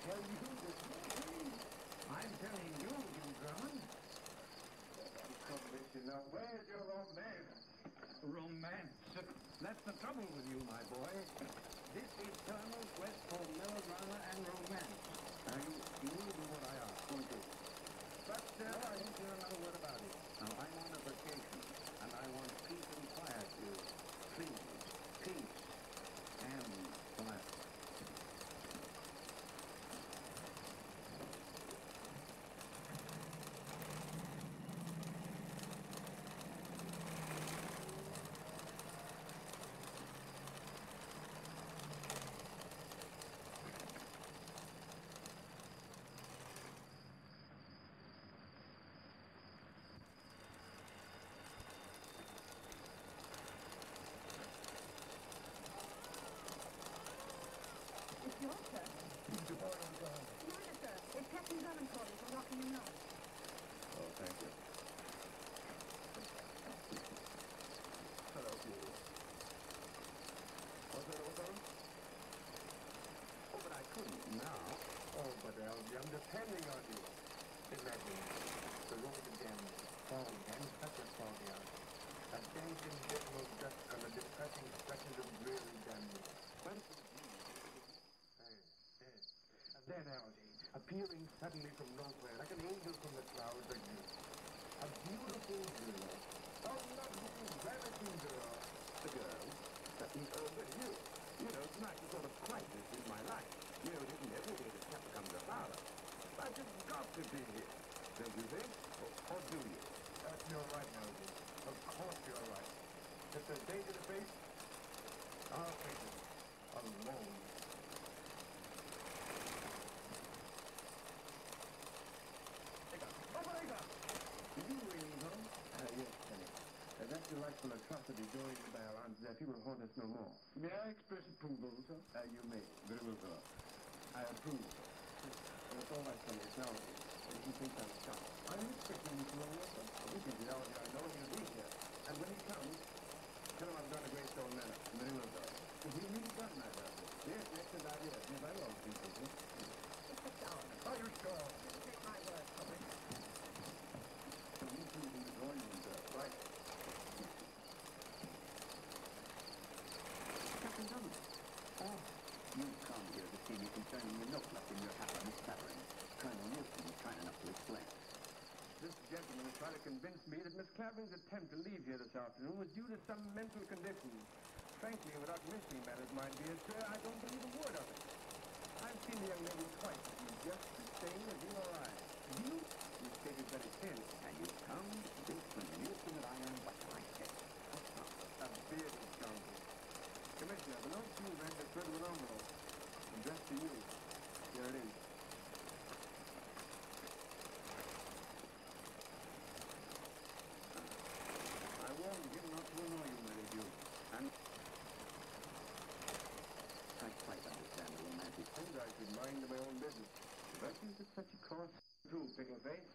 tell you the truth. I'm telling you, you Drummond. Commissioner, where's your romance? Romance. That's the trouble with you, my boy. This eternal quest for melodrama and romance. Now, you will do what I ask, won't you? But I didn't hear another word about it. Now, I'm on a vacation, and I want peace and quiet here. Please, peace and quiet. It's yours, sir. Neither, sir. It's Captain Drummond calling from Rocking the Knoll. Oh, thank you. Hello, Peter. What's that? Oh, but I couldn't now. Oh, but Algy, I'm depending on you. Imagine, the road again, fog, and such a fog out. A dancing dismal dusk on a depressing stretches of dreary Danube. And then, Algy, appearing suddenly from nowhere, like an angel from the clouds, like you. A beautiful girl. A lovely, ravishing girl. The girl? But you know, tonight's a sort of crisis in my life. You know, it isn't every day that chap becomes a father. But you've got to be here, don't you think? Or do you? You're right, Algy. Of course you're right. If there's danger to face, I'll face it. Alone. Did you ring, Tom? Yes, Kenny. That delightful atrocity going by our Aunt Zeffie will haunt us no more. May I express approval, sir? You may. Very well, sir. I approve. It's all right, Kenny. It's Algy. He thinks I'm stuck. Are you expecting me to roll up, sir? He thinks it's Algy. I know he'll be here. And when he comes, tell him I've done a great stone manner. Very well, sir. If he really does matter. Yes, excellent idea. Yes, I will do something. It's a doll. Are you sure? Take my word for it. So we two in the drawing room, sir. Right. Captain Drummond. Oh, you've come here to see me concerning the note left in your hat by Miss Clavering. Colonel Nielsen was kind enough to explain. This gentleman is trying to convince me that Miss Clavering's attempt to leave here this afternoon was due to some mental condition. Frankly, without mentioning matters, my dear sir, I don't believe a word of it. I've seen the young lady twice. She's just the same as you or I. You stated very clearly. And you've come to convince Colonel Nielsen that I am what I say. A bearded scoundrel. Commissioner, the note you read referred to an envelope addressed to you. Here it is. I warned him not to annoy you, my Jew. And I quite understand the romantic And I should mind my own business. But is it such a course? True, pickle face.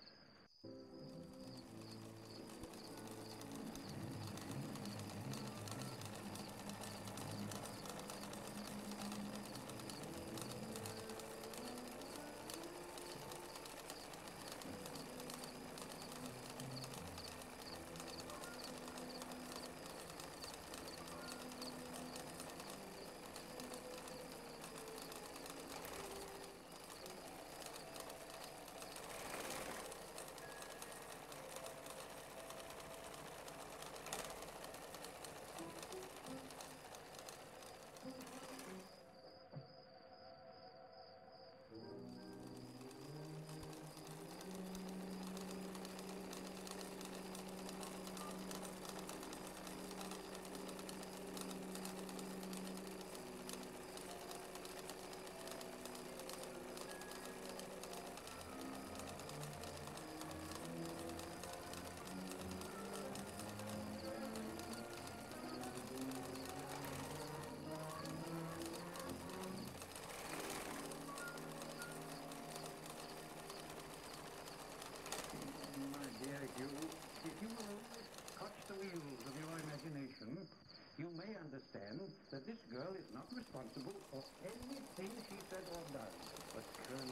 If you will touch the wheels of your imagination, you may understand that this girl is not responsible for anything she said or does. But Colonel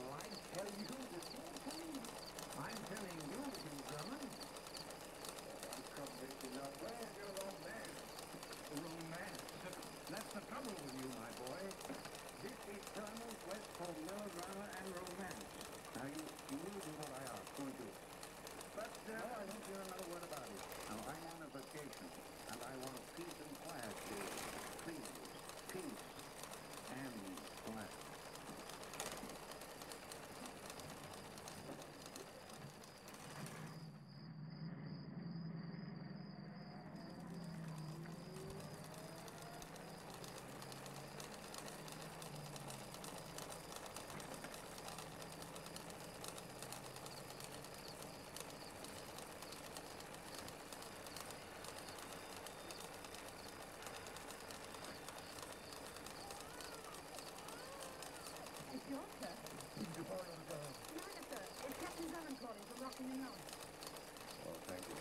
Your turn. He's departing on the ground. Neither, sir. It's Captain Drummond calling from Rocking and North. Oh, thank you.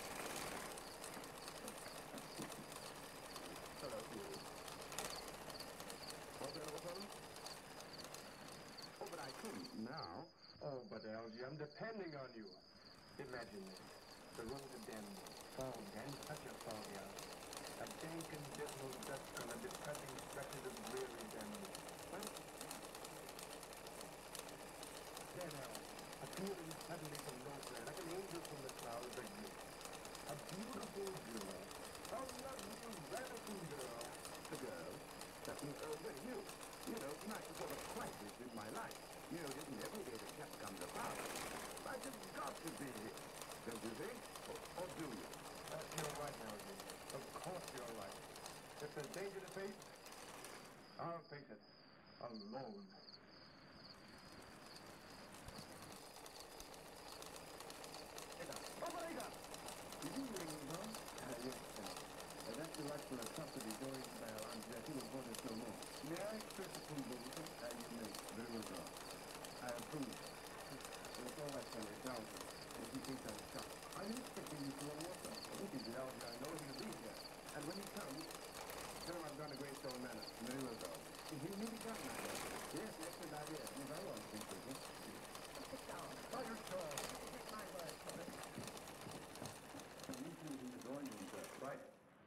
Hello, Hugh. Was there another phone? Oh, but I couldn't now. Oh, but Algy, I'm depending on you. Imagine this. The roads are dim, fogged, and such a fog out. A dank and dismal dusk on the depressing stretches of dreary Denver. Well, there now, appearing suddenly from nowhere, like an angel from the clouds, a gift. A beautiful girl. A lovely, radical girl. The girl? Well, you. You know, tonight was sort of a crisis in my life. You know, it isn't every day that chap comes about. I just got to be here. Don't you think? Or do you? You're right, Algy. Of course you're right. If there's danger to face, I'll face it. Alone. Operator! Did you ring me, Bob? Yes, sir. That's the right for a custody going bell until he will want us no more. May I express approval, sir? You may. Very well, sir. I approve. It's all right, sir. It's down. If you think I'm shot. I'm expecting you to a water. This is the Algy I know he'll be here. And when he comes, tell him I've gone to Greystone Manor. Very well, sir. Is he really got my letter? Yes, excellent idea. You're very well, Mr. President. Mr. Shaw. Fire Charles. Take my word for it. I'm usually in the drawing room, sir. Right.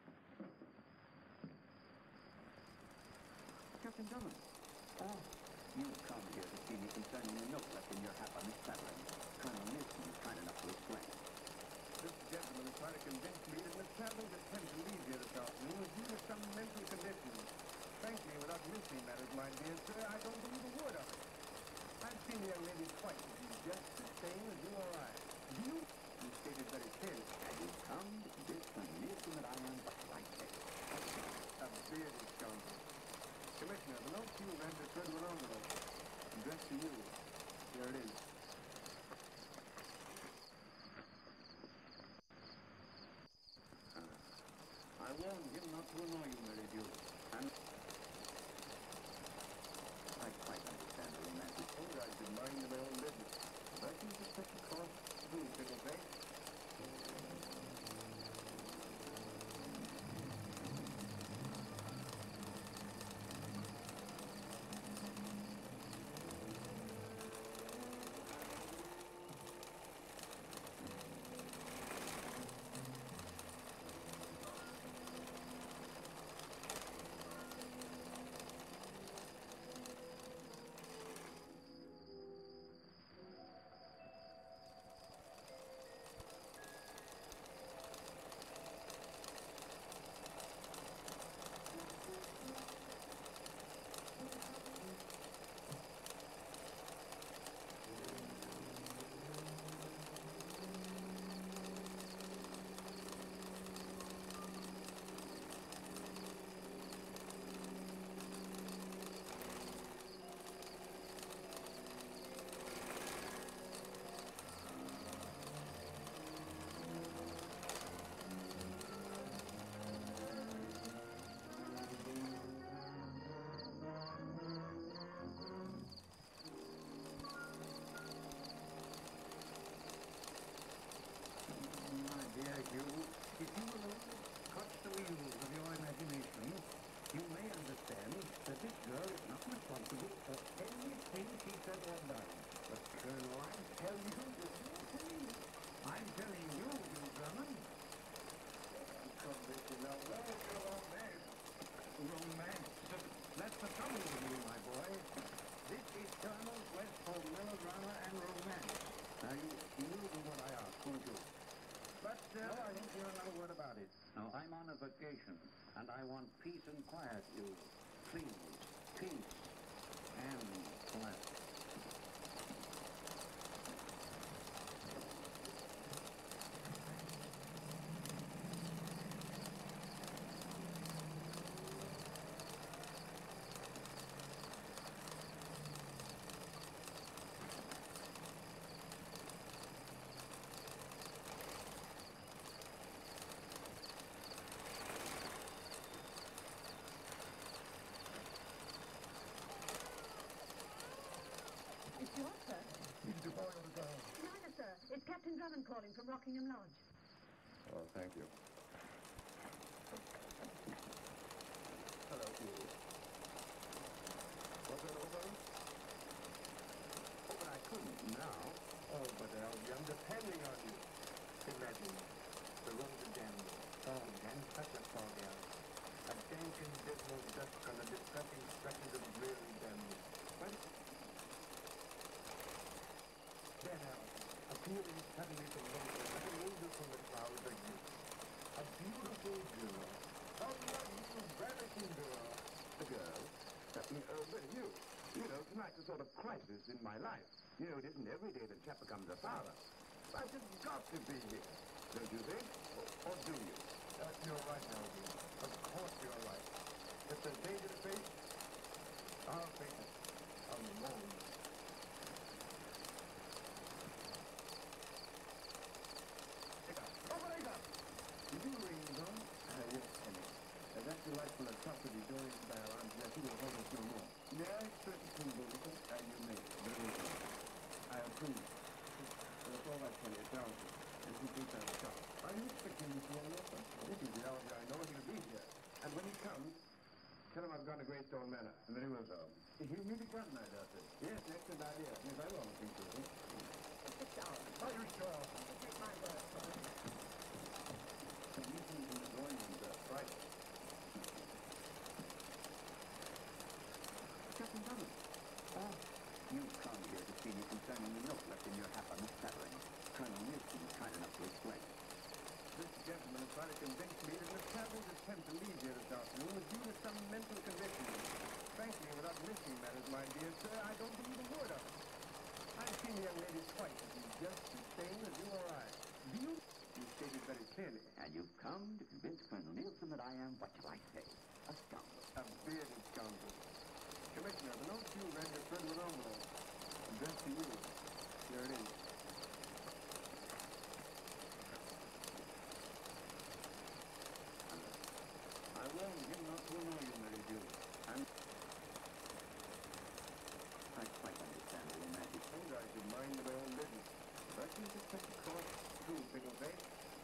Captain Drummond. Oh, you've come here to see me concerning the note left in your hat by Miss Clavering. Colonel Nielsen is kind enough to explain. This gentleman is trying to convince me that Miss Clavering's attempt to leave here this afternoon was due to some mental condition. Frankly, without mincing matters, my dear sir, I don't believe a word of it. I've seen the young lady twice, and she's just the same as you or I. You stated very clearly. Had you come to this Colonel Nielsen that I am but right there. A bearded scoundrel. Commissioner, the note you read referred to an envelope. Addressed to you. Here it is. I warned him not to annoy you, Mary Dew. And I quite understand the romantic. Oh, I should mind my own business. I think it's such a cost through, Pickle Face. You, if you will only touch the wheels of your imagination, you may understand that this girl is not responsible for anything she said or done. But, Colonel, I tell you, I'm telling you, you Drummond. Romance. That's the trouble with you, my boy. This is Colonel West for melodrama and romance. Now, you will do what I ask, won't you? But, no, I don't hear another word about it. No, I'm on a vacation, and I want peace and quiet, you. Please, peace and quiet. Captain Drummond calling from Rockingham Lodge. Oh, thank you. Hello, you. Was that over? Oh, but I couldn't now. Oh, but Algy, I'm depending on you. Imagine, the roads are damned. Oh, and such a fog out. A dank and dismal dusk on the depressing stretches of dreary damned. But then appearing suddenly from nowhere, like an angel from the clouds, like you. A beautiful girl. A lovely, ravishing girl. A girl? But you know, tonight's a sort of crisis in my life. You know, it isn't every day that a chap becomes a father. I just got to be here, don't you think? Or do you? You're right, Algy. Of course you're right. If there's danger to face, I'll face it. Alone. Operator! Did you ring, Don? Yes, Henry. That delightful atrocity going by around here, he will hold us no more. May I express a symbol, and you may. Very well. I approve. That's all right, Henry. It's Algy. And he thinks I'm sharp. Are you expecting Mr. Walker? This is the Algy I know. He'll be here. And when he comes, tell him I've gone to Greystone Manor. Very well, sir. He'll meet a gun, I dare say. Yes, excellent idea. Yes, I will think so. Mr. Charles. Are you sure? Take my word for it. The meeting in the drawing room, sir. Right. Captain Drummond. Oh, you've come here to see me concerning the note left in your hat by Miss Clavering. Colonel Nielsen was kind enough to explain. This gentleman is trying to convince me that Miss Clavering's attempt to leave here this afternoon was due to some mental condition. Frankly, without missing matters, my dear sir, I don't believe a word of it. I've seen the young lady twice, and she's just the same as you or I. Do you? You stated very clearly. And you've come to convince Colonel Nielsen that I am, what shall I say, a scoundrel. A bearded scoundrel. Commissioner, the note you read referred to an envelope. Addressed to you. Here it is. I warned him not to annoy you, Mary June. And I quite understand the romantic. told I should mind my own business. But you just kept the course through, Pickle Face.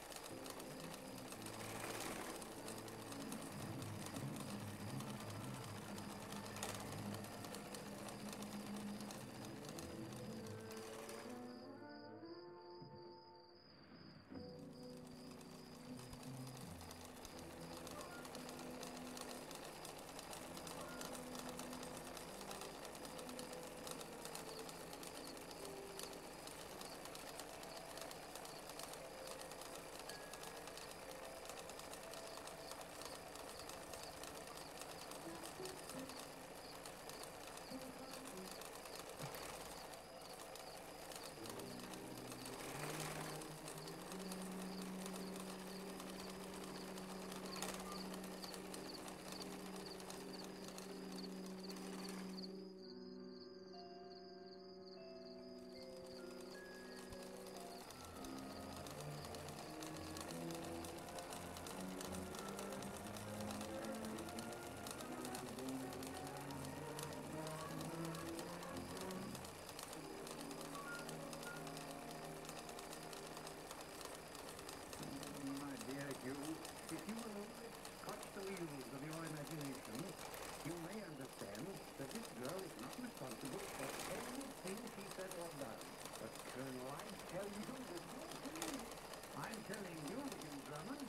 If you will touch the wheels of your imagination, you may understand that this girl is not responsible for anything she said or done. But, Colonel, I tell you this. I'm telling you, Mr. Drummond.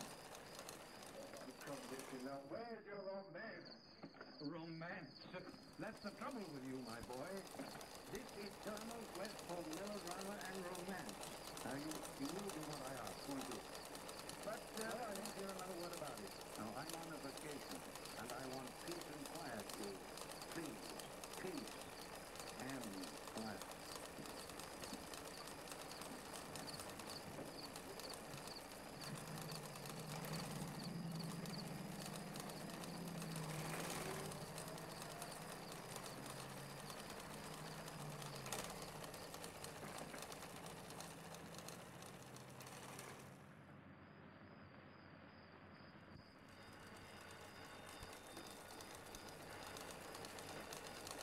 Now, where's your romance? Romance. That's the trouble with you, my boy. This eternal quest for melodrama and romance. Now, you will do what I ask, won't you? But, I didn't hear another word about it. Now, I'm on a vacation, and I want peace and quietude. Please, peace and quiet.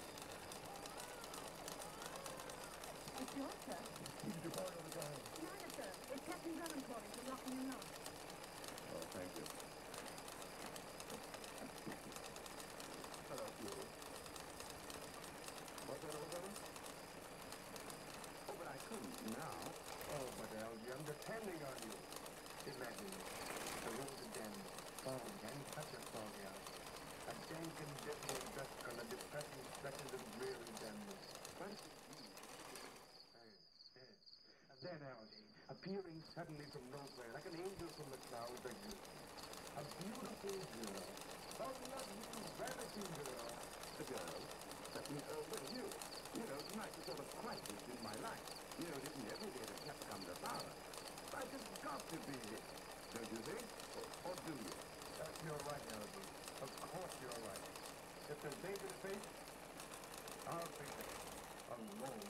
It's your turn. Keep your boy on the ground. None of It's Captain Drummond calling from Locking and Lock. Oh, thank you. Hello, you. What's that over? Oh, but I couldn't now. Oh, but Algy, I'm depending on you. Imagine the rhododendron, foggy and such a foggy out. A dank and dismal dusk on the depressing stretches of dreary Denver. And then Algy, appearing suddenly from nowhere, like an angel from the clouds, a beautiful girl. A lovely, ravishing girl. The girl? Well, you know, tonight's a sort of crisis in my life. You know, it isn't every day that chap becomes a father. I just got to be here. Don't you think? Or do you? You're right, Algy. Of course you're right. If there's danger to face, I'll face it. Alone.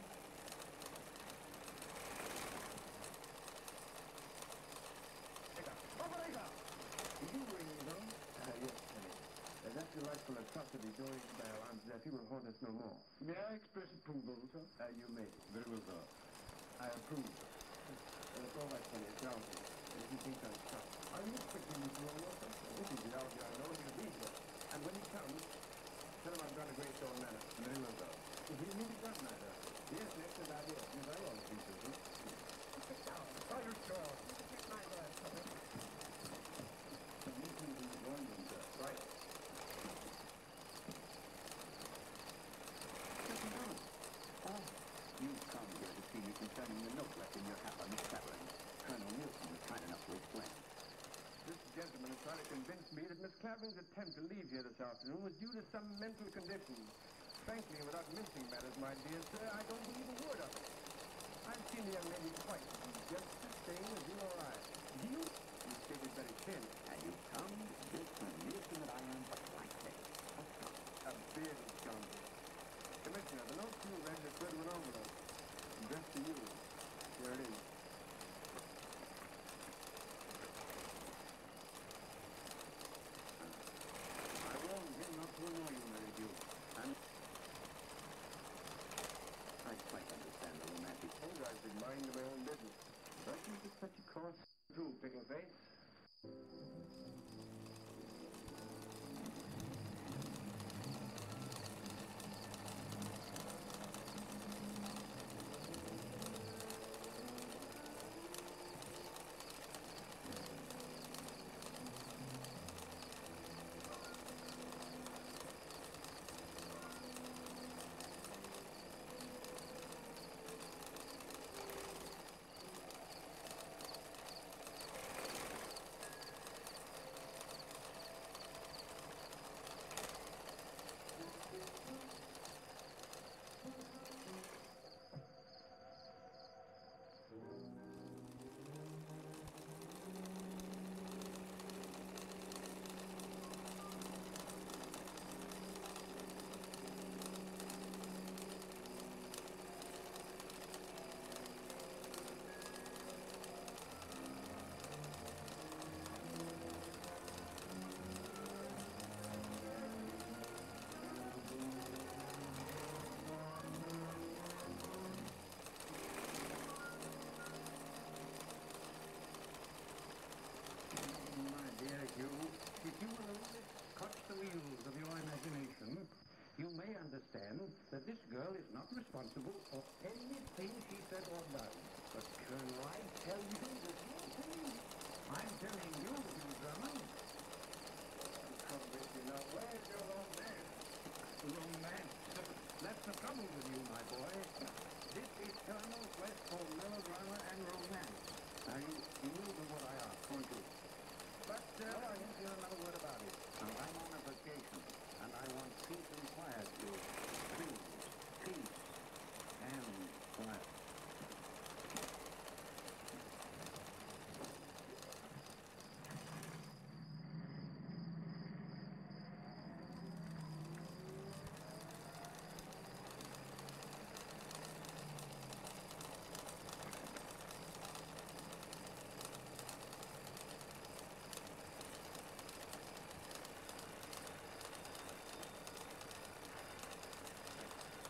Operator! Did you ring me, though? Yes, Penny. That delightful atrocity during by alarms that he will haunt us no more. May I express approval, sir? You may. Very well, sir. I approve. It's all right, Penny. It's Algy. If you think I'm stuck. Are you expecting me to roll up? This is the Algy I know. He'll be here. And when he comes, tell him I've gone to Greystone Manor. Very well, sir. If you really got matter. Yes, excellent idea. Yes, I always think so, sir. Mr. Shaw. Oh, you're sure. You can take my word for it. The meeting's in the drawing room, sir. Right. Oh, you've come here to see me concerning the note left in your hat on Miss Clavering. Colonel Nielsen was kind enough to explain. This gentleman is trying to convince me that Miss Clavering's attempt to leave here this afternoon was due to some mental condition. Frankly, without mincing matters, my dear sir, I don't believe a word of it. I've seen the young lady twice, just the same as you or I. Do you? You stated very clearly. And you've come to convince Colonel Nielsen that I am but like this. A bearded scoundrel. Commissioner, the note you read is good with an envelope. Addressed to you. Here it is. I warned him not to annoy you, Mary Duke. And I quite understand the romantic. Oh, I've been minding my own business. But you get such a course through, Pickle Face. If you will only touch the wheels of your imagination, you may understand that this girl is not responsible for anything she said or does. But, Colonel, I tell you the real thing. I'm telling you, Drummond. Where's your romance? Romance. That's the trouble with you, my boy. This is Colonel Quest for melodrama and romance. Now, you know what I ask, won't you? But, I didn't hear another word about it. Now, I'm on a vacation, and I want peace and quiet, you. Please, peace and quiet.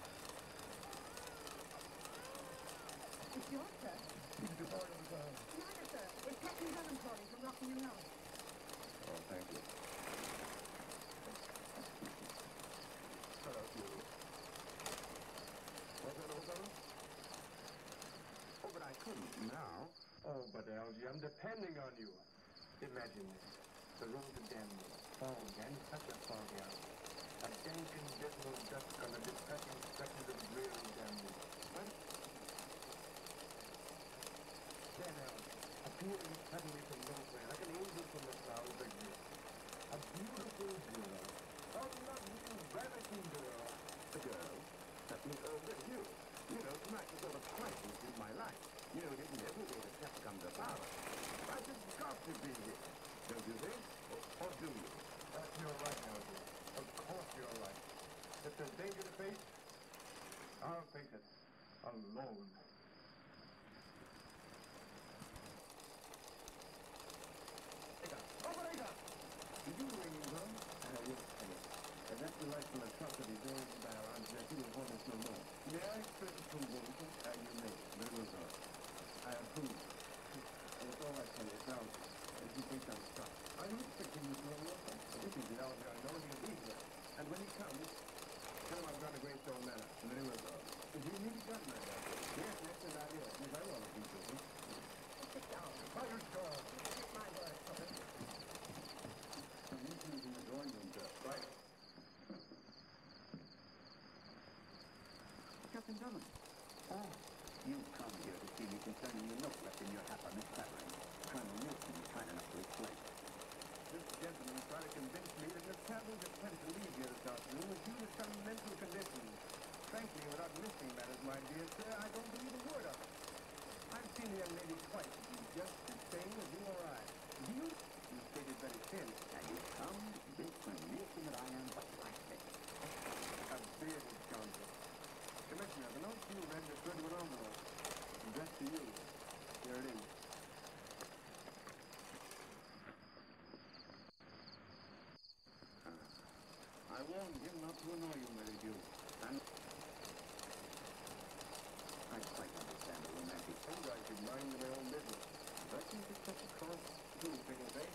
It's yours, sir. He's departed the town. Can I Captain Dunham calling from Rocking and Roll. Oh, thank you. Hello, you. Was that all done? Oh, but I couldn't now. Oh, but Algy, I'm depending on you. Imagine this. The road to Denver. Fog, and such a foggy hour. A dank and dismal dusk on the depressing stretches of dreary Denver. But then, Algy, appearing suddenly from nowhere, like an angel from the clouds, exists. A beautiful girl. A lovely, ravishing girl. A girl? That means, that you. You know, tonight's a sort of crisis in my life. You know, it isn't every day that chap comes about. I just got to be here. Don't you think? Or do you? You're right, Algy. Of course you're right. If there's danger to face, I'll face it. Alone. Operator! Did you ring him, huh? Yes, Penny. That's the light from the truck that he drove by around here. He will hold us no more. May I express approval? You may. Very well, sir. I approve. And it's all right, Penny. It's now, as you think I'm stuck. Are you expecting me to run your son? This is the Algy I know. He'll be here. And when he comes, tell him I've got a great stone manor. Very well, sir. Is he really got my doctor? Yes, that's an idea. Yes, I want to be with him. Sit down. By your God. Take my word for it. Some meetings in the drawing room, sir. Right. Captain Dunham. Oh, you've come here to see me concerning the note left in your hat by Miss Clavering. Colonel Wilson was kind enough to explain. This gentleman tried to convince me that Miss Clavering's attempt to leave here this afternoon was due to some mental condition. Frankly, without missing matters, my dear sir, I don't believe a word of it. I've seen the young lady twice. She's just the same as you or I. You stated very clearly. And you come to think when Wilson that I am but like this. A bearded scoundrel. Commissioner, the note you read referred to an envelope. Addressed to you. Here it is. I warned him not to annoy you, Mary Dew. And I quite understand the romantic. some guys should mind their own business. But I think it's such a cross too, people say.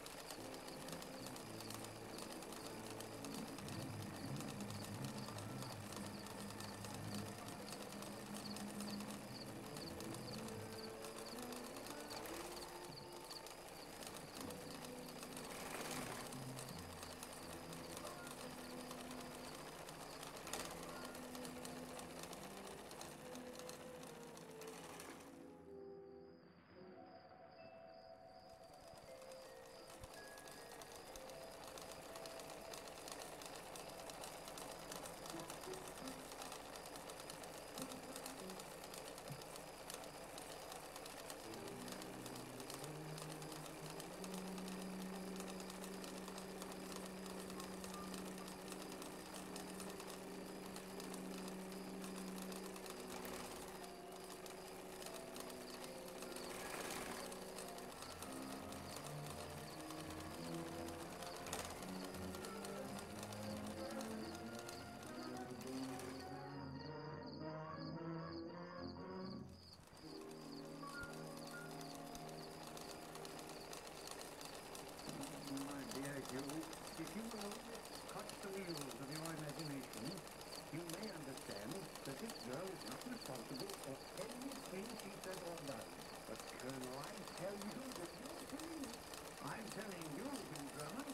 If you will touch the wheels of your imagination, you may understand that this girl is not responsible for anything she says or does. But, Colonel, I tell you that you're telling me. I'm telling you, you German.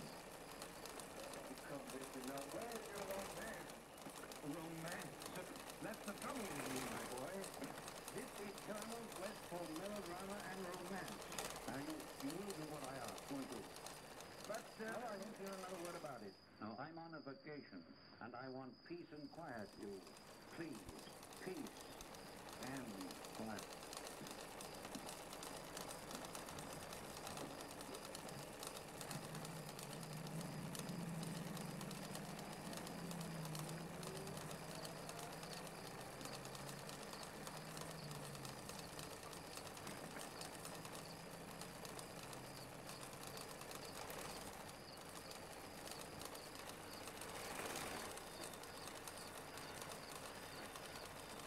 Come, Mister, now where's your romance? Romance. That's the trouble with you, my boy. This is Colonel's West for melodrama and romance. Now, you will do what I ask, won't you? But, I won't hear another word about it. Now, I'm on a vacation, and I want peace and quiet, you. Please, peace and quiet.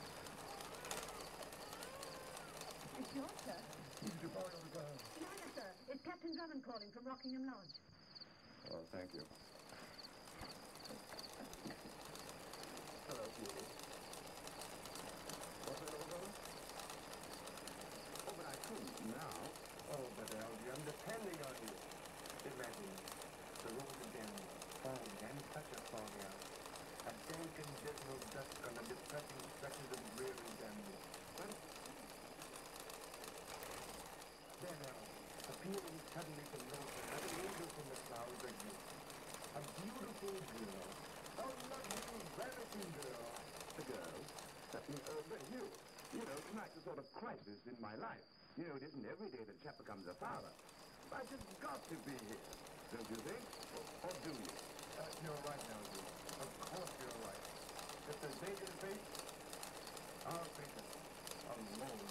It's yours, sir. He's departed on the ground. Neither, sir. Captain Drummond calling from Rockingham Lodge. Oh, thank you. Hello, Julie. What's it over? Oh, but I couldn't now. Oh, but Algy, I'm depending on you. Imagine the road again, foggy and such a fog out. A dank and dismal dusk on the depressing stretches of dreary Danby. Well, there now, appearing suddenly from nowhere, like an angel from the clouds are you. A beautiful girl. A lovely, ravishing girl. The girl? But you. You know, tonight's a sort of crisis in my life. You know, it isn't every day that a chap becomes a father. I just got to be here. Don't you think? Or do you? You're right now, you. Of course you're right. If there's danger to face, I'll face it. Alone.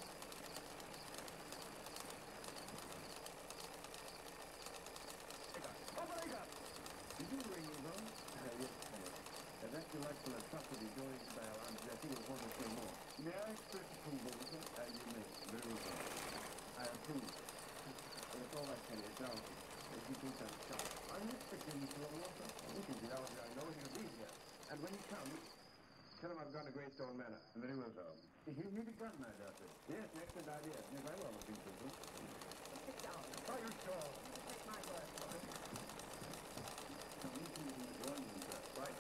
Did you ring me, Ron? Yes, that's delightful atrocity joined by our aunt. I think it was one or two more. May I express approval, sir? You may. Very well. I approve. That's all I can do. Now, if you think I'm sharp. I'm expecting you to offer. You can get out here. I know he'll be here. And when he comes, tell him I've gone to Greystone Manor. Very well, sir. He'll need a gun, my daughter. Yes, excellent idea. Yes, I will think so. Sit down. Are you sure? You can take my word for it. I'm meeting you in the drawing room, sir. Right.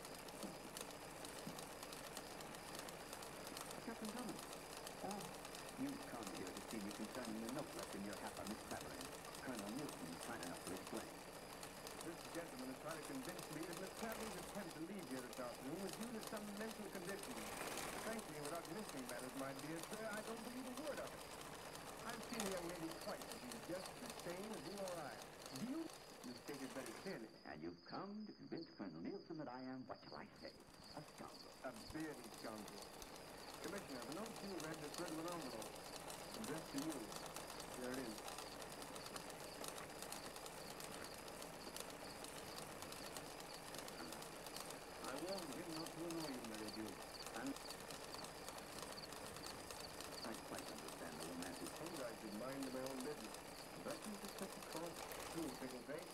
Captain Drummond. Oh, you've come here to see me concerning the note left in your hat by Miss Clavering. Colonel Newton is kind enough to explain. This gentleman is trying to convince me that Miss Clavering's attempt to leave here this afternoon was due to some mental condition. Frankly, without missing matters, my dear sir, I don't believe a word of it. I've seen the young lady twice, and she's just the same as you or I. Do you? You stated very clearly. And you've come to convince Colonel Nielsen that I am, what shall I say, a scoundrel. A bearded scoundrel. Commissioner, the note you read is written in an envelope. Addressed to you. There it is. I warned him not to annoy you, Mary June. And I quite understand the romantic. told I should mind my own business. But you just have to call it true, Pickle Face.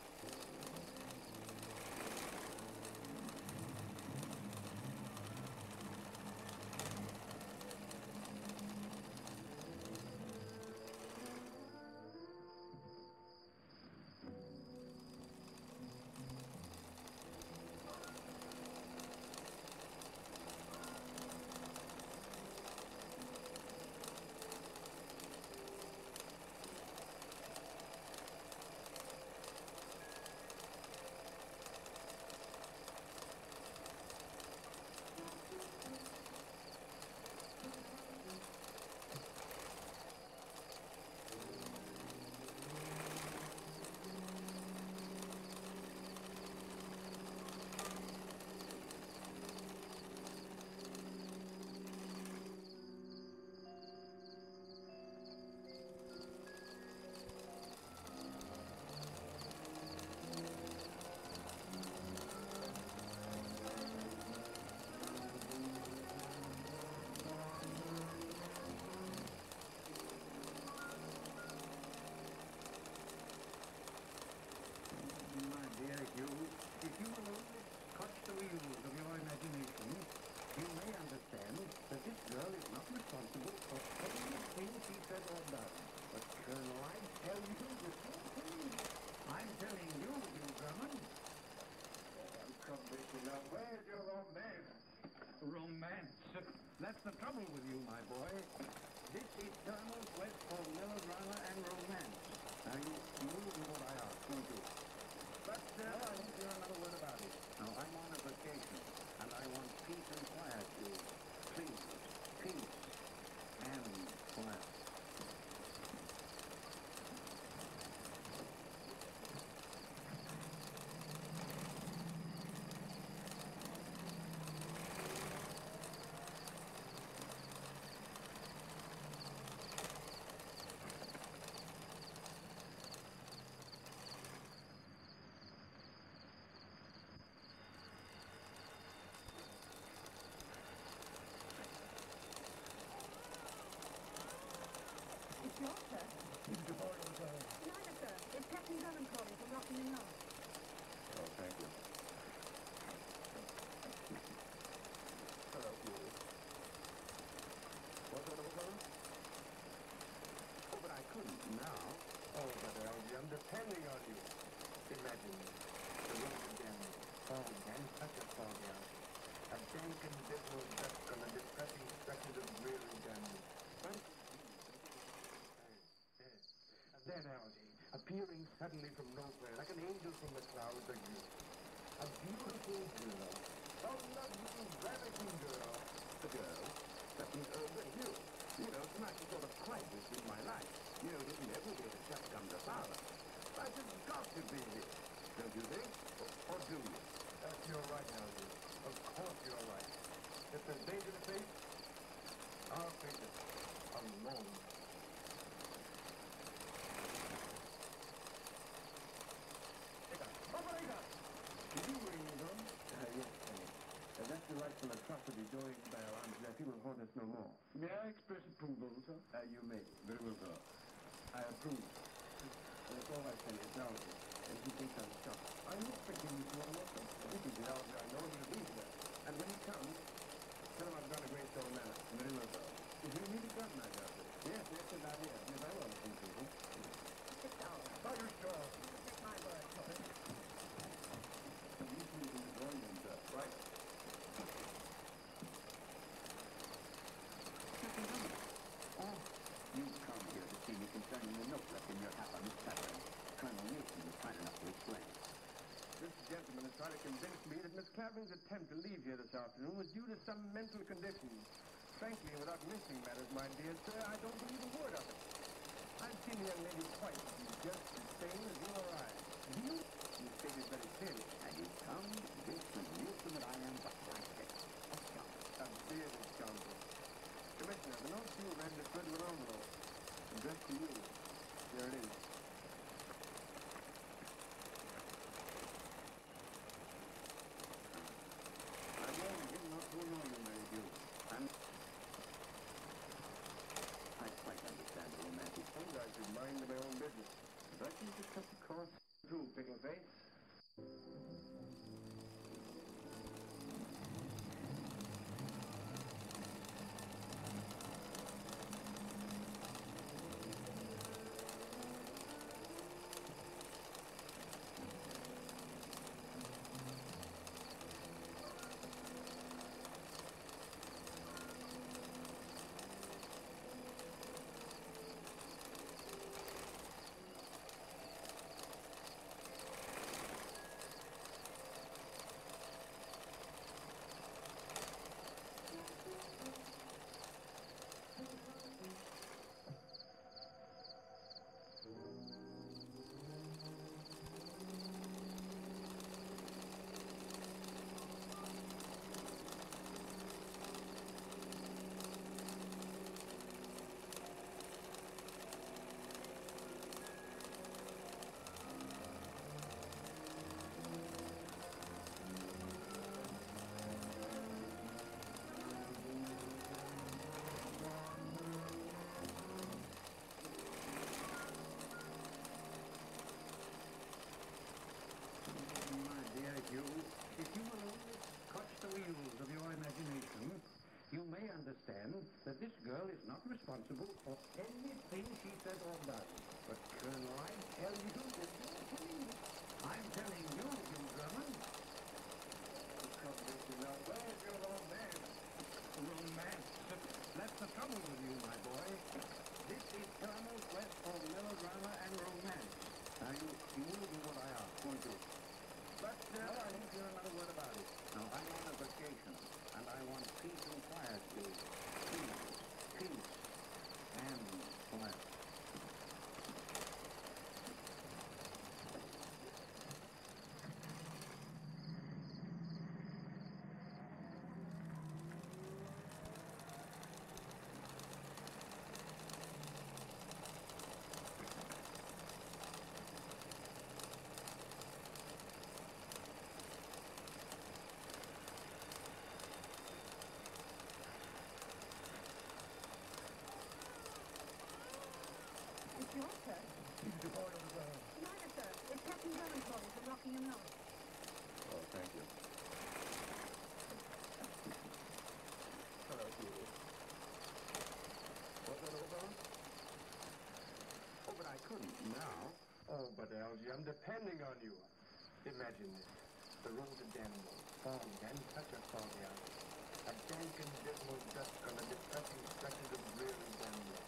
If you will only touch the wheels of your imagination, you may understand that this girl is not responsible for anything she said or does. But, Colonel, I tell you the truth. I'm telling you, Drummond. Now, where's your romance? Romance? That's the trouble with you, my boy. This eternal quest for melodrama and romance. Now, you do what I ask, don't you? But, I won't hear another word about it. Now, I'm on a vacation, and I want peace and quietude. Please, peace and quiet. imagine the road again, fog and such a fog out. A dank and dismal dusk on the depressing stretches of dreary Germany. But and then Algy, appearing suddenly from nowhere, like an angel from the clouds, a beautiful girl. A lovely, ravishing girl. The girl? That means you. You know, tonight's a sort of crisis in my life. You know, it isn't every day that chap comes up out. But it's got to be here. Don't you think? Or do you? You're right, Algy. Of course you're right. If there's danger to face, I'll face it. Alone. Operator! Did you ring me, Don? Yes, Kenny. That delightful atrocity doing by our Aunt Jackie will haunt us no more. May I express approval, sir? You may. Very well, sir. I approve. That's all I say is Algy. And he thinks I'm shocked. Are you expecting me to unlock him? This is the Algy I know he'll be here. And when he comes, tell him I've gone to Greystone Manor. Very well, sir. Is he really got my doctor? Yes, that's an idea. Yes, I want to think people. Sit down. Are you sure? Take my word for it. You see in the drawing room, sir. Right. Captain Drummond. Oh, you've come here to see me concerning the note left in your hat on this Saturday. Colonel Nielsen was kind enough to explain. This gentleman is trying to convince me that Miss Clavering's attempt to leave here this afternoon was due to some mental condition. Frankly, without mincing matters, my dear sir, I don't believe a word of it. I've seen the young lady twice, and she's just the same as you or I. You stated very clearly. And you come to convince the Nielsen that I am but like this. A scoundrel. A bearded scoundrel. Commissioner, the note you read referred to an envelope. Addressed to you. Here it is. I warned him not to annoy you, Mary Duke. And I quite understand the romantic. I should mind my own business. But you just cut the course through, Pickle Face. If you will only touch the wheels of your imagination, you may understand that this girl is not responsible for anything she said or does. But, Colonel, I tell you, I'm telling you, Drummond. Now, where's your romance? Romance. That's the trouble with you, my boy. This is Colonel Quest for melodrama and romance. Now, you will do what I ask, won't you? But I won't hear another word about it. Now, I'm on a vacation, and I want peace and quiet, please. Peace and quiet. It's your turn. Keep your boy on the ground. Neither, sir. It's Captain Drummond calling from Rockingham North. Oh, thank you. Hello, Hugh. What's that all about? Oh, but I couldn't now. Oh, but Algy, I'm depending on you. Imagine this. The rhododendron, fog and such a foggy out. A dank and dismal dusk on the depressing stretches of dreary Denver.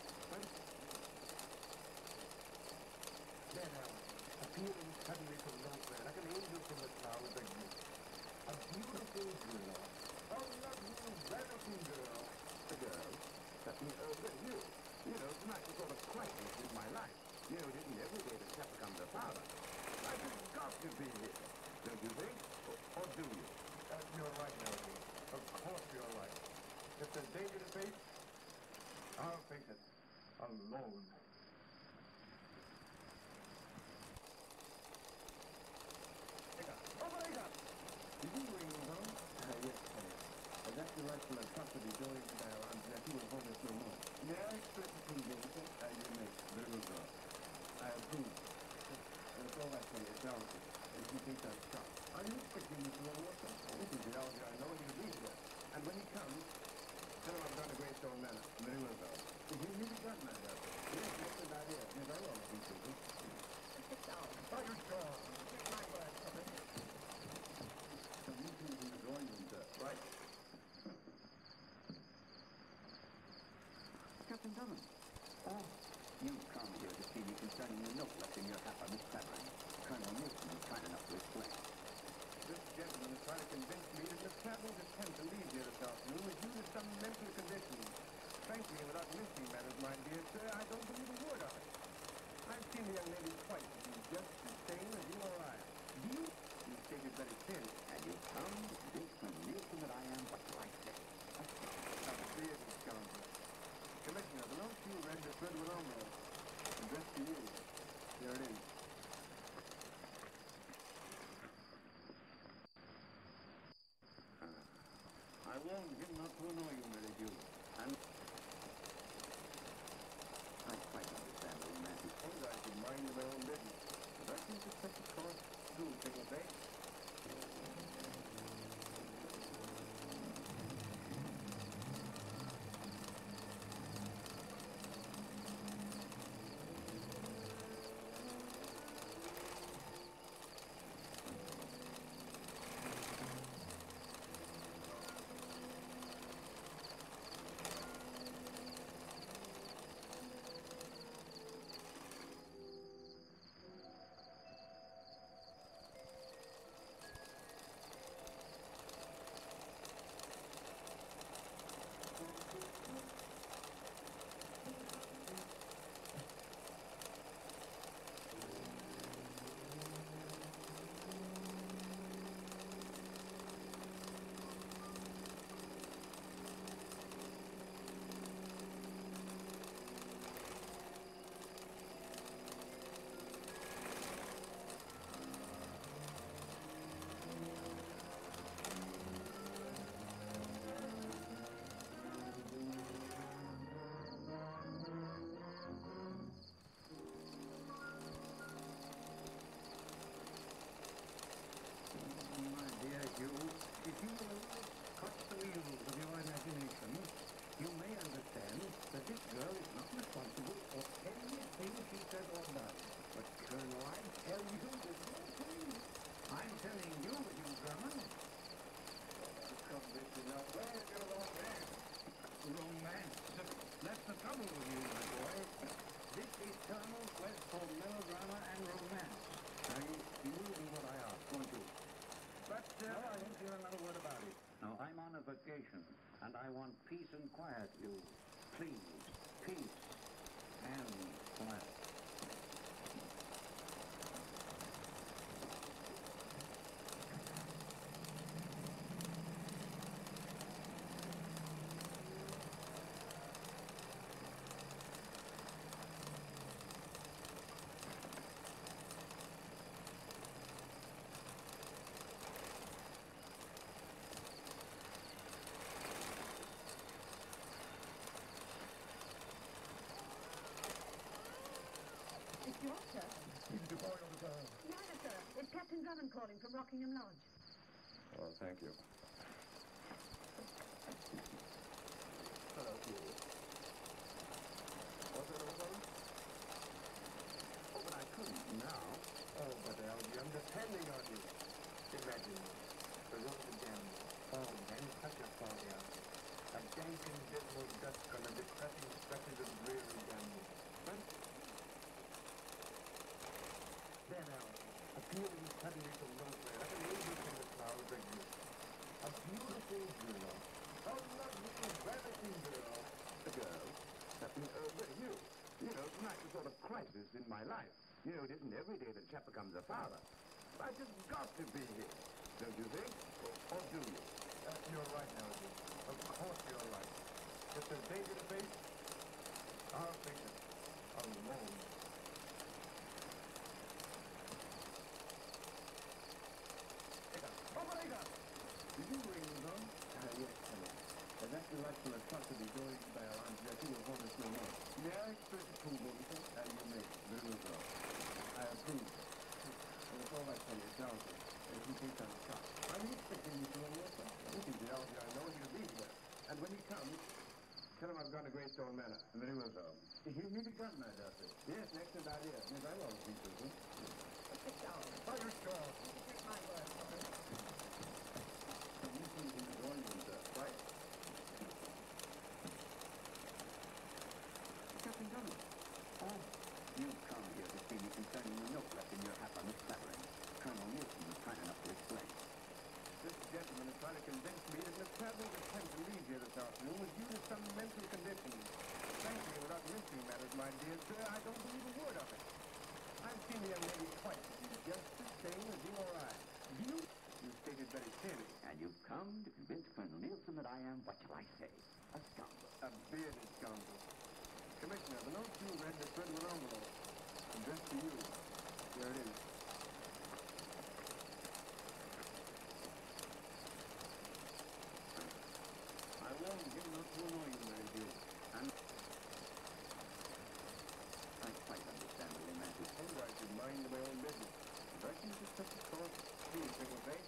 There now, appearing suddenly from nowhere, like an angel from the clouds, a beautiful girl. A lovely, ravishing girl. A girl? But you. You know, tonight's a sort of crisis in my life. You know, it isn't every day that chap becomes a father. I just got to be here. Don't you think? Or do you? You're right, Melody. Of course you're right. If there's danger to face, I'll face it. Alone. Operator! Did you ring the phone? Yes, sir. That's the right from the property going to their arms that you will hold us no more. May I express approval, sir? You may. Very well, sir. I approve. That's all I say. It's algae. If you think that's stop. Are you expecting Mr. Longwater? This is the algae I know, and he'll be here. And when he comes, tell him I've done a great stone manner. Very well, sir. If you need a gun, my dear. Yes, that's an idea. Yes, I will. These people. It's all. Are you sure? Take my word for it. Some meetings in the drawing room, sir. Right. Captain Dunham. Oh, you've come here to see me concerning the note left in your hat by Miss Clavering. Colonel Newton was kind enough to explain. This gentleman is trying to convince me that Miss Clavin's attempt to leave here this afternoon was due to some mental condition. Frankly, without mincing matters, my dear sir, I don't believe a word of it. I've seen the young lady twice, and she's just the same as you or I. Do you? You stated very clearly. And you come to convince Colonel Newton that I am what do I say? Now, the three of you scoundrels. Commissioner, the note you read referred to an envelope. Addressed to you. Here it is. I warned him not to annoy you, Mary June. And I quite understand the romantic. Suppose I should mind my own business. But I think it's such a course through, Pickle Bay. my dear Hugh, if you will cut the wheels of your imagination, you may understand that this girl is not responsible for anything she says or does. But, Colonel, I tell you the whole thing. I'm telling you, you Drummond. Come this is now. Where's your romance? Romance. That's the trouble with you, my boy. This eternal quest for melodrama and romance. Now, you will do what I ask, won't you? But, no, I won't hear another word about it. Now, I'm on a vacation, and I want peace and quiet, you. Please, peace and quiet. It's yours, sir. He's departing on the time. Neither, sir. It's Captain Drummond calling from Rockingham Lodge. Oh, thank you. Hello, Hugh. What's that over? Oh, but I couldn't now. Oh, but Algie, I'm depending on you. suddenly from nowhere, like an angel from the clouds, like this. A beautiful girl. A lovely, ravishing girl. A girl? But you know, tonight's a sort of crisis in my life. You know, it isn't every day that a chap becomes a father. I just got to be here, don't you think? Or do you? You're right, Algy. Of course you're right. Just as baby to face, I'll face it. Alone. Operator! Did you ring the phone? Yes, hello. That delightful atrocity going by around here, I think will hold us no more. May I express approval, sir? You may. Very well. I approve. Well, that's all I tell you, Algy. You think I'm shocked. I'm expecting you to know also. This is the Algy I know he'll be here. And when he comes, tell him I've gone to Greystone Manor. Very well, sir. He'll need a gun, I dare say. Yes, an excellent idea. Yes, I always think so, sir. Sit down. Are you sure? Take my word for it. You see in the drawing room, sir. Right. Captain Drummond. Oh, you've come here to see me concerning the note left in your hat by Miss Clavering. Colonel Nielsen was kind enough to explain. This gentleman is trying to convince me that Miss Clavering's attempt to leave here this afternoon was due to some mental condition. Frankly, without mincing matters, my dear sir, I don't believe a word of it. I've seen the young lady twice. She's just the same as you or I. You stated very clearly. And you've come to convince Colonel Nielsen that I am, what shall I say, a scoundrel. A bearded scoundrel. Commissioner, the note you read referred to an envelope. Addressed to you. Here it is. I warned him not to annoy you, Mary Jane. And I quite understand the romantic. And I should mind my own business. If I choose to such a course, please, Single Face.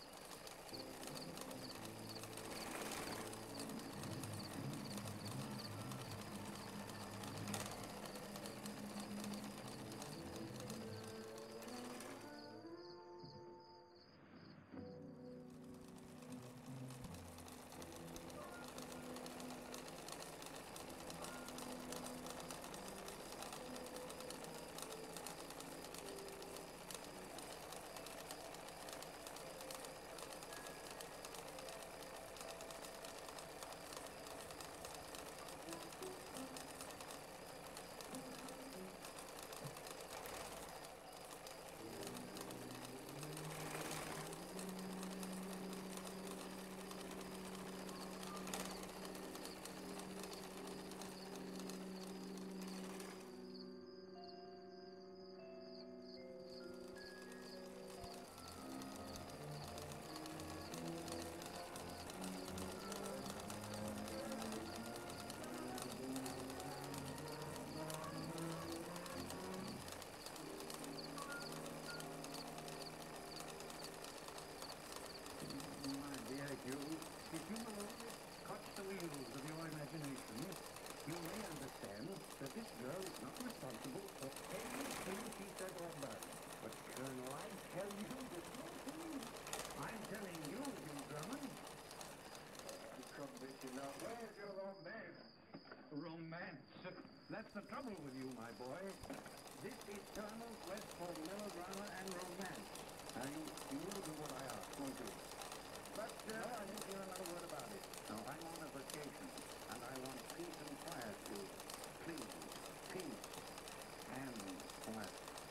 If you will catch the wheels of your imagination, you may understand that this girl is not responsible for anything she said or does. But, Colonel, I tell you the truth. I'm telling you, Drummond. Now, where's your romance? Romance. That's the trouble with you, my boy. This eternal quest for melodrama and romance. Now, you will do what I ask, won't you? But, No, I didn't hear another word about it. Now, I'm on a vacation, and I want peace and quietude. Please, peace and quiet.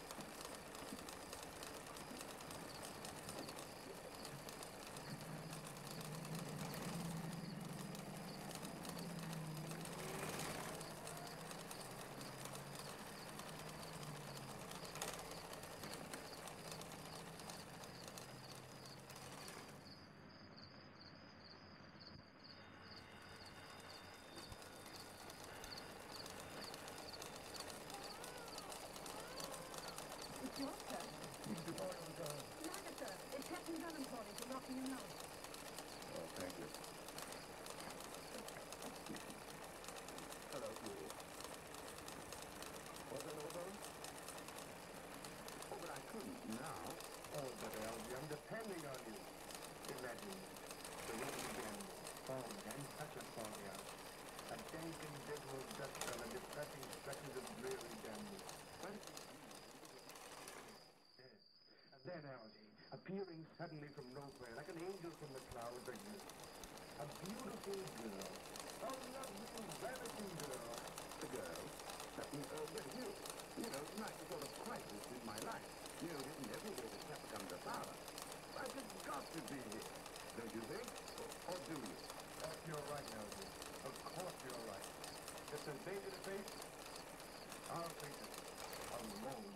It's your turn. Mr. Boyle, Neither, sir. It's Captain Drummond calling from Rockingham North. Oh, thank you. Hello, Julie. Was there no phone? Oh, but I couldn't now. Oh, but Algy, I'm depending on you. Imagine the rain again, falling, and such a foggy out. A dank and dismal dust on the depressing stretches of dreary Danby. But yes. And then, Algy, appearing suddenly from nowhere, like an angel from the clouds, a beautiful girl. A lovely, ravishing girl. The girl? Well, you know, tonight's a sort of crisis in my life. You know, it isn't every day that chap becomes a father. I just got to be here. Don't you think? Or do you? You're right, Elsie. Of course you're right. If there's danger to face, I'll face it alone.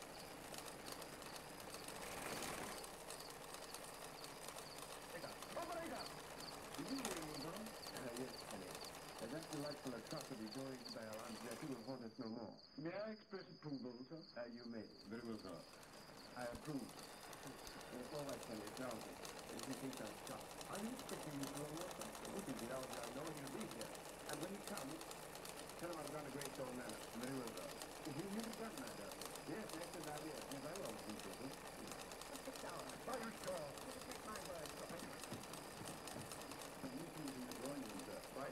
Operator! Did you ring me, Tom? Yes, Penny. That delightful atrocity going by our Aunt Jessie will haunt us no more. May I express approval, sir? You may. Very well, sir. I approve. All right, Penny, it's now okay. You think I'm shocked. Are you expecting me to work? What is it, Algy? I know he'll be here. And when he comes, tell him I've gone to Great Stone Manor. Very well, sir. You've done that, Yes, excellent idea. Yes, I will always think so. Mr. Sour, Are you sure? just take my word for it. I'm meeting in the drawing room, sir. Right.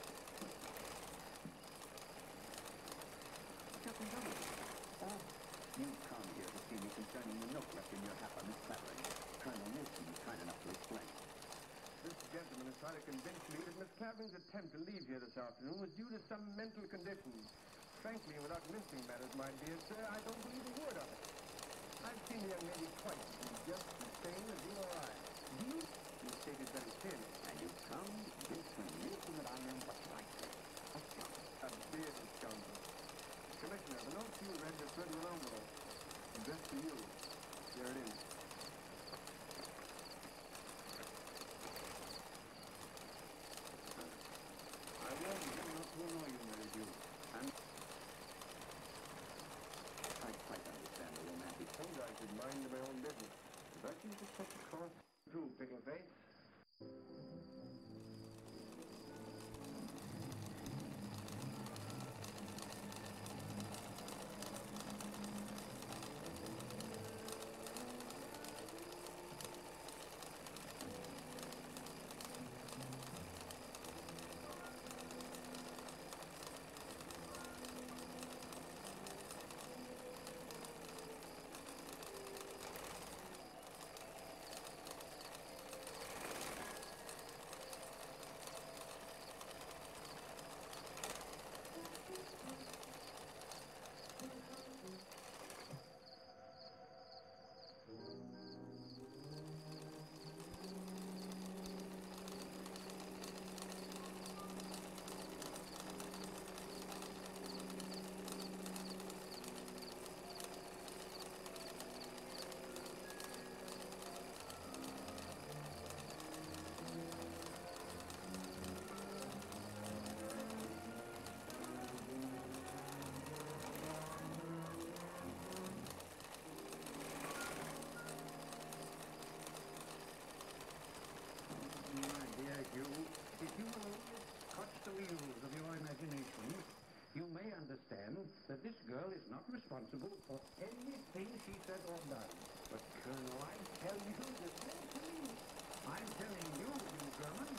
Captain Drummond. Oh, you've come here to see me concerning the note left in your hat by Miss Clavering. Colonel Newton was kind enough to explain. This gentleman is trying to convince me that Miss Clavering's attempt to leave here this afternoon was due to some mental condition. Frankly, without mincing matters, my dear sir, I don't believe a word of it. I've seen the young lady twice. She's just the same as you or I. You stated very clearly, and you've come to convince Colonel Newton that I am what I say. A scoundrel. A bearded scoundrel. Commissioner, the note you read referred to an envelope. Addressed to you. Here it is. I warned you not to annoy you, Mary June. And I quite understand the romantic And I should mind my own business. But you just such a cross through, Pickle Face. If you will touch the wheels of your imagination, you may understand that this girl is not responsible for anything she said or done. But, Colonel, I tell you the same thing. I'm telling you, you German.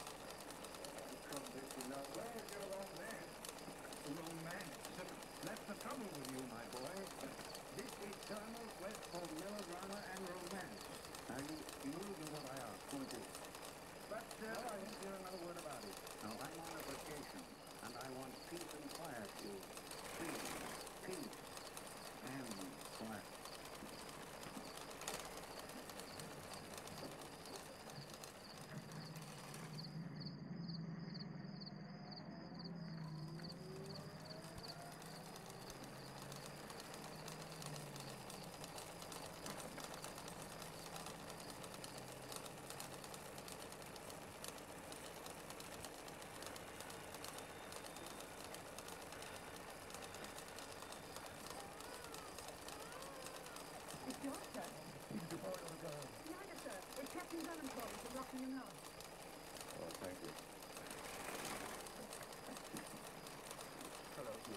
Where's your romance? Romance. That's the trouble with you, my boy. This is eternal quest for melodrama and romance. Now, you will do what I ask, won't you? But, I didn't hear another word about it. Now, I'm on a vacation, and I want peace and quiet, you. Please, peace and quiet. It's yours, sir. He's the boy of the girl. Neither, sir. It's Captain Drummond calling from Rockingham Lodge. Oh, thank you. Hello, you.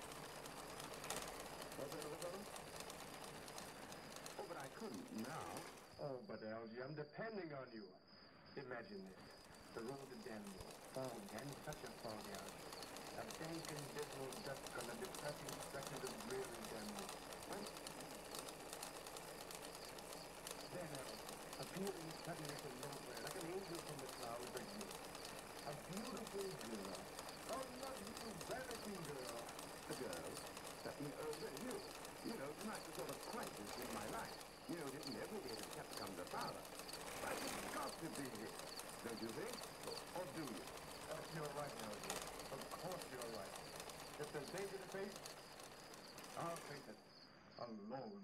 What's that other fellow? Oh, but I couldn't now. Oh, but Algy, I'm depending on you. Imagine this. The road to Danmore. Fog, and such a fog out. A dank and dismal dusk on the depressing stretches of dreary Danmore. There, now, appearing suddenly from nowhere, like an angel from the clouds, like you. A beautiful girl. A lovely, developing girl. A girl? You. You know, tonight's a sort of crisis in my life. You know, it isn't every day that chap becomes a father. But it's got to be here. Don't you think? Or do you? You're right, Algy. Of course you're right. If there's danger to face, I'll face it. Alone.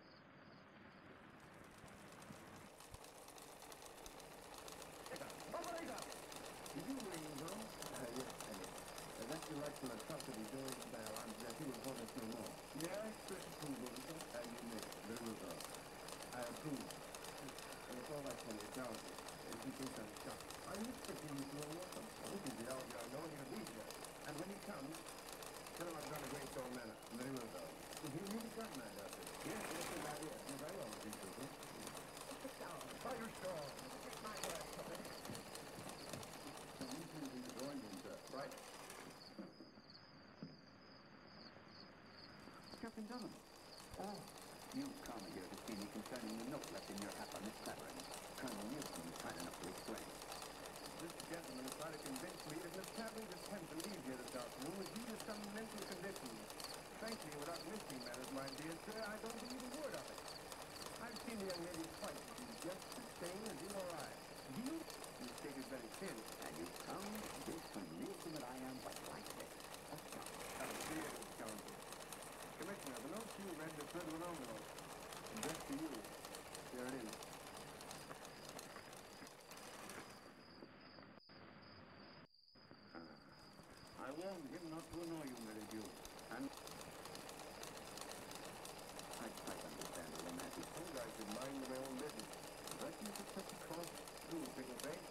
Operator! Did you ring, Joe? Yes, Penny. That's the right from atrocity George bell. I'm he will hold us no more. May I express approval, sir? You may. Very well, sir. I approve. It's all right, Penny. It's now. If you think I'm shocked. Are you expecting me to welcome? Oh, this is the Algy I know he'll be here. And when he comes, tell him I've done a great stone manner. Very well, sir. He really got mad, does he? Yes, yes, good idea. You very well, think so, sir. Mr. Stone. Firestone. Take my word for it. So you two in the drawing room, sir. Right. Captain Dunham. Oh, you've come here to see me concerning the note left in your hat on Miss Clavering. Colonel Newton is kind enough to explain. This gentleman is trying to convince me that Miss Clavering's attempt to leave here this afternoon was due to some mental condition. Frankly, without missing matters, my dear sir, I don't believe a word of it. I've seen the young lady twice. She's just the same as you or I. You stated very clearly. And you've come to this Newton that I am but like this. A scoundrel. Dear scoundrel. Commissioner, the note you read referred to an envelope. Addressed to you. Here it is. I warned him not to annoy you, Mary Dew. And I quite understand the romantic. Some guys should mind their own business. But you could put the cross through, Pickle Face.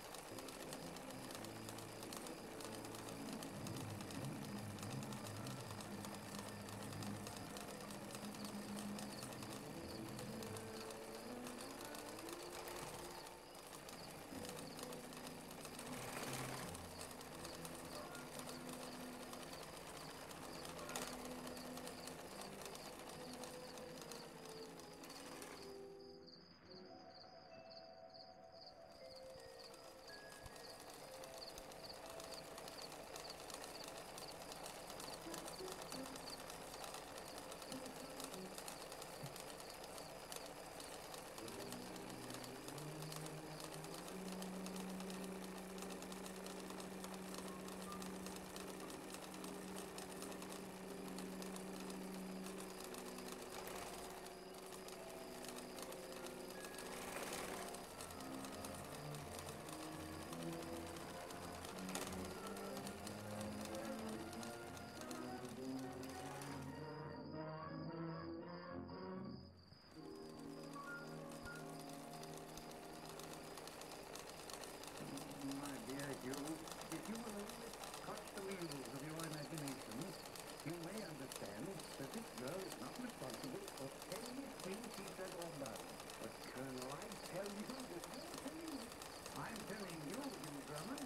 My dear Hugh, if you will only touch the wheels of your imagination, you may understand that this girl is not responsible for anything she said or done. But, Colonel, I tell you the whole thing. I'm telling you, you Drummond.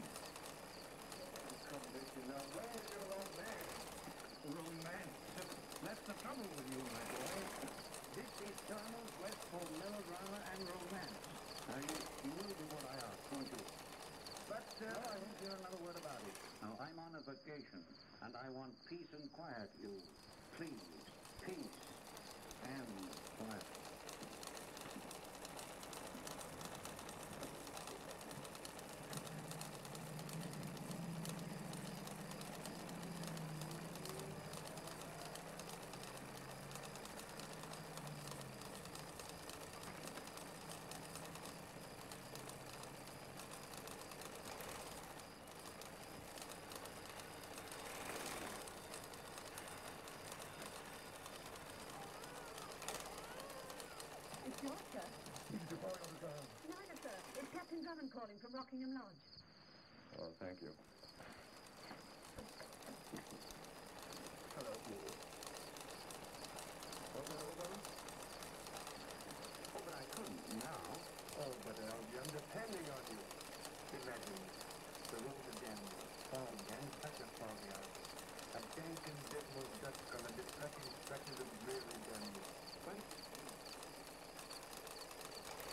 Now, where's your romance? Romance. That's the trouble with you, my boy. This is Charles West for melodrama and romance. Now, you will do what I ask, won't you? But, no, I won't hear another word about it. Now, I'm on a vacation, and I want peace and quiet, you. Please, peace and quiet. It's yours, sir. He's departing the ground. Neither, sir. It's Captain Drummond calling from Rockingham Lodge. Oh, thank you. Hello. Over. Oh, but I couldn't now. Oh, but I'm depending on you. Imagine the road again, fog and such a fog out. A dank and dismal dusk on the depressing stretches of dreary Denver. But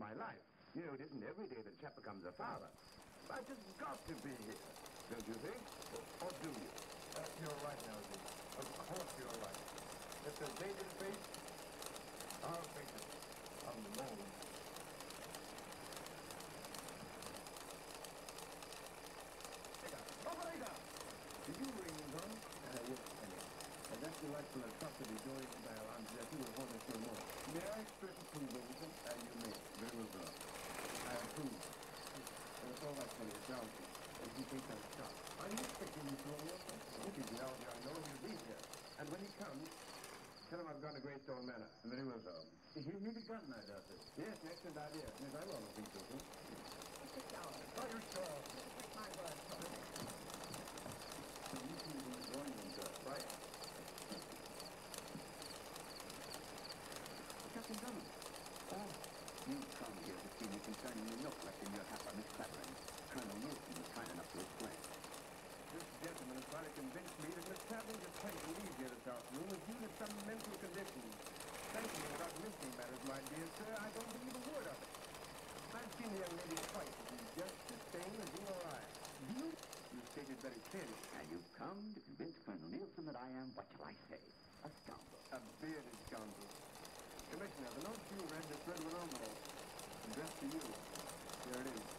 my life. You know, it isn't every day that a chap becomes a father. I just got to be here, don't you think? Or do you? You're right, Nelsie. Of course you're right. If there's danger to face, I'll face it. I'm the mold. Operator! Did you ring, John? Yes, Elliot. I'd just like to trust the joy dial and that you will hold us no more. May I express approval, Wilson? You may. Very well, sir. I approve. That's all right, Elliot. Now, if you take that shot. Are you expecting me to roll your phone? If he's the algae I know, he'll be here. And when he comes, tell him I've gone to Greystone Manor. Very well, sir. He'll need a gun, I dare say. Yes, excellent idea. Yes, I always think so, sir. Mr. Charles, Are you sure? take my word for it. So you see him in the drawing room, sir. Right. Captain Drummond. Oh, you've come here to see me concerning the note left in your hat by Miss Clavering. Colonel Nielsen was kind enough to explain. This gentleman is trying to convince me that Miss Clavering's attempt to leave here this afternoon was due to some mental condition. Frankly, without mincing matters, my dear sir, I don't believe a word of it. I've seen the young lady twice, and she's just the same as you or I. You stated very clearly. And you've come to convince Colonel Nielsen that I am, what shall I say, a scoundrel. A bearded scoundrel. Commissioner, the note you read just read an envelope. Addressed to you. Here it is.